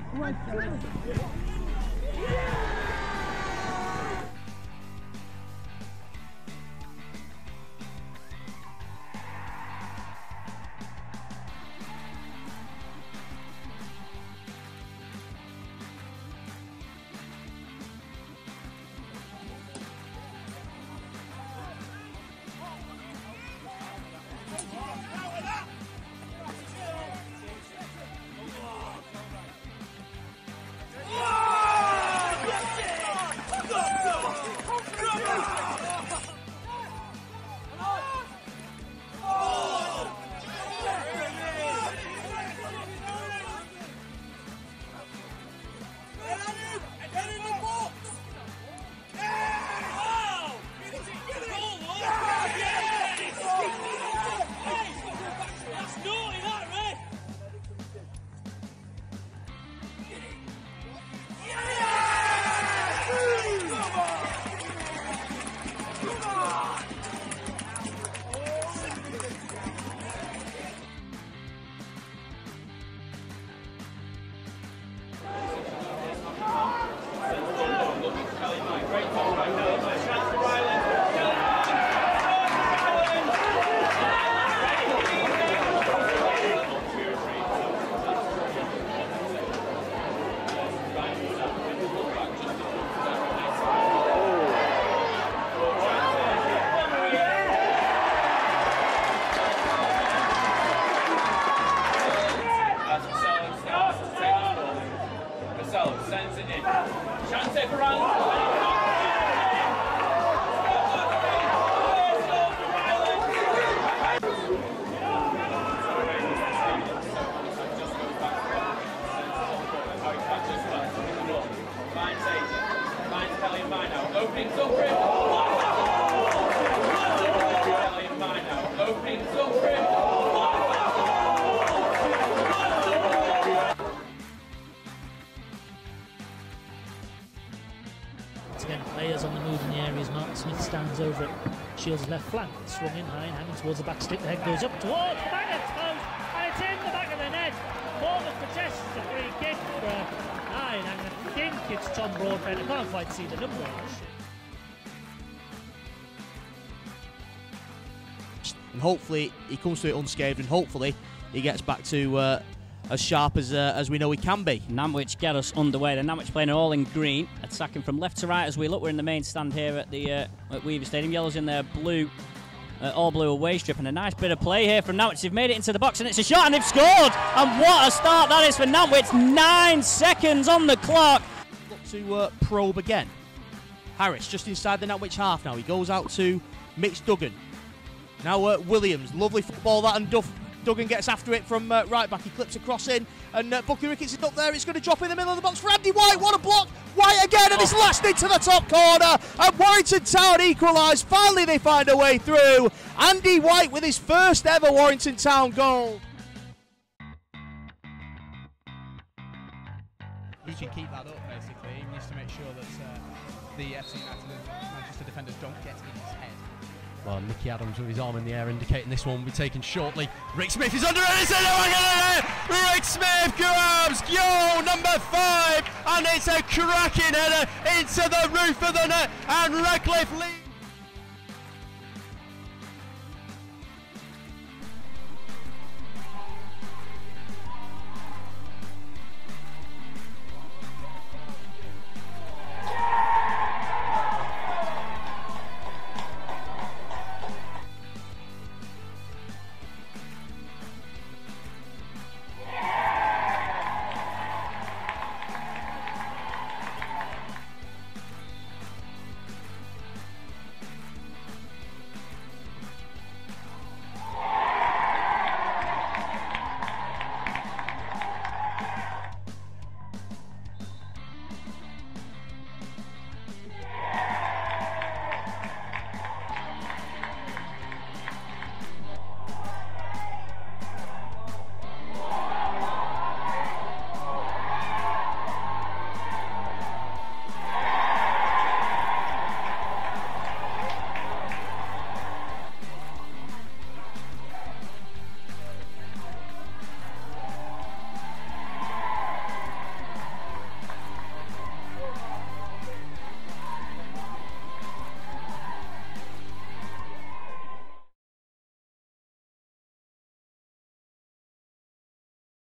Again, players on the move in the areas. Mark Smith stands over it. Shields left flank, swung in high and hanging towards the back stick. The head goes up towards the back of the post, and it's in the back of the net. Morpeth protests a free kick for Hyde, and I think it's Tom Broadbent. I can't quite see the number. And hopefully he comes to it unscathed, and hopefully he gets back to as sharp as we know he can be. Nantwich get us underway. The Nantwich playing all in green, attacking from left to right as we look. We're in the main stand here at the at Weaver Stadium. Yellows in their blue, all blue away strip, and a nice bit of play here from Nantwich. They've made it into the box, and it's a shot, and they've scored. And what a start that is for Nantwich! 9 seconds on the clock. Look to probe again. Harris just inside the Nantwich half now. He goes out to Mitch Duggan. Now Williams, lovely football that, and Duggan gets after it from right back. He clips across in, and Bucky Ricketts is up there. It's going to drop in the middle of the box for Andy White. What a block! White again, and it's lashed into the top corner. And Warrington Town equalise. Finally, they find a way through. Andy White with his first ever Warrington Town goal. He can keep that up, basically. He needs to make sure that the FC United and Manchester defenders don't get in his head. Well, Nicky Adams with his arm in the air indicating this one will be taken shortly. Rick Smith is under it, it's in Rick Smith grabs goal number 5, and it's a cracking header into the roof of the net, and Redcliffe leads.